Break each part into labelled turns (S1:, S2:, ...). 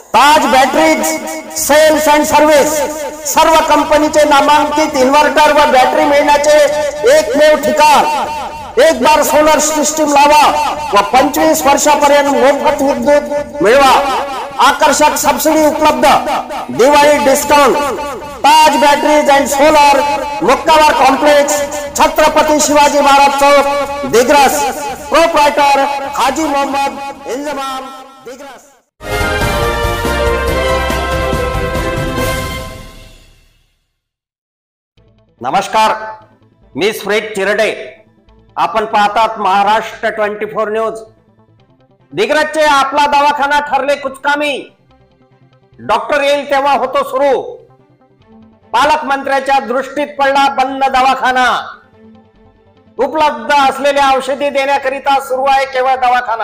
S1: Taj batteries sales and service सर्व कंपनीचे नामांकित इन्व्हर्टर व बॅटरी मिळण्याचे एकमेव ठिकाण। एक बार सोलर सिस्टम लावा व 25 वर्षापर्यंत मोफत विद्युत मिळवा। आकर्षक सबसिडी उपलब्ध, Diwali discount. Taj batteries and solar, Mukkabar complex, Chhatrapati Shivaji Maharaj चौक, दिग्रस। प्रोप्रायटर हाजी मोहम्मद इंजमाम, दिग्रस। नमस्कार, मी सुरेश चिरडे। आपण पाहतात महाराष्ट्र 24 न्यूज। दिग्रसचे आपला दवाखाना ठरले कुचकामी, डॉक्टर येईल तेव्हा होतो सुरू। पालकमंत्र्याच्या दृष्टीत पडला बंद दवाखाना। उपलब्ध असलेल्या औषधी देण्याकरिता सुरू आहे केवळ दवाखाना।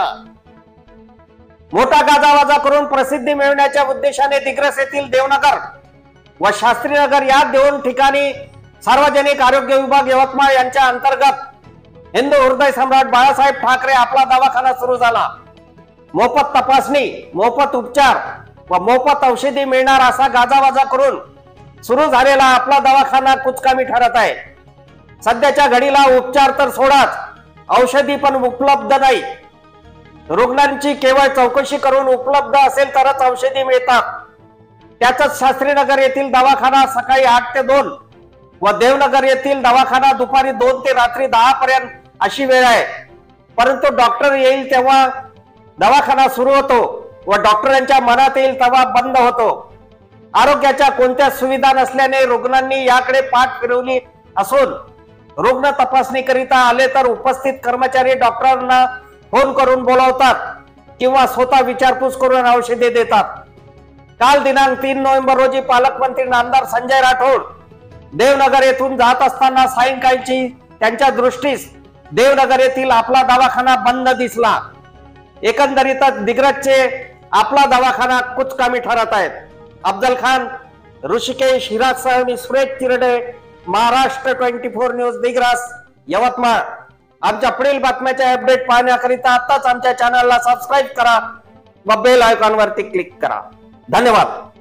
S1: मोठा गाजावाजा करून प्रसिद्धी मिळवण्याच्या उद्देशाने दिग्रस येथील देवनगर व शास्त्रीनगर या दोन ठिकाणी सार्वजनिक आरोग्य विभाग यवतमाळ यांच्या अंतर्गत हिंदू हृदय सम्राट बाळासाहेब ठाकरे आपला दवाखाना सुरू झाला। मोफत तपासणी, मोफत उपचार व मोफत औषधी मिळणार असा गाजावाजा करून सुरू झालेला आपला दवाखाना कुचकामी ठरत आहे। सध्याच्या घडीला उपचार तर सोडाच, औषधी पण उपलब्ध नाही। रुग्णांची केवळ चौकशी करून उपलब्ध असेल तरच औषधी मिळतात। त्याच शास्त्रीनगर येथील दवाखाना सकाळी 8 ते 2 व देवनगर येथील दवाखाना दुपारी 2 ते रात्री 10 पर्यंत अशी वेळ आहे। परंतु डॉक्टर येईल तेव्हा दवाखाना सुरू होतो व डॉक्टरांच्या मनात येईल तेव्हा बंद होतो। आरोग्याच्या कोणत्या सुविधा नसल्याने रुग्णांनी याकडे पाठ फिरवली असून रुग्ण तपासणीकरिता आले तर उपस्थित कर्मचारी डॉक्टरांना फोन करून बोलावतात किंवा स्वतः विचारपूस करून औषधे देतात। काल दिनांक 3 नोव्हेंबर रोजी पालकमंत्री नामदार संजय राठोड देवनगर येथून जात असताना सायंकाळची त्यांच्या दृष्टीस देवनगर येथील आपला दवाखाना बंद दिसला। एकंदरीतच दिग्रसचे आपला दवाखाना कुचकामी ठरत आहेत। अफजल खान, ऋषिकेश हिराजसह मी सुरेश चिरडे, महाराष्ट्र 24 न्यूज, दिग्रस, यवतमाळ। आमच्या पुढील बातम्याचे अपडेट पाहण्याकरिता आताच आमच्या चॅनलला सबस्क्राईब करा व बेल आयकॉनवरती क्लिक करा। धन्यवाद।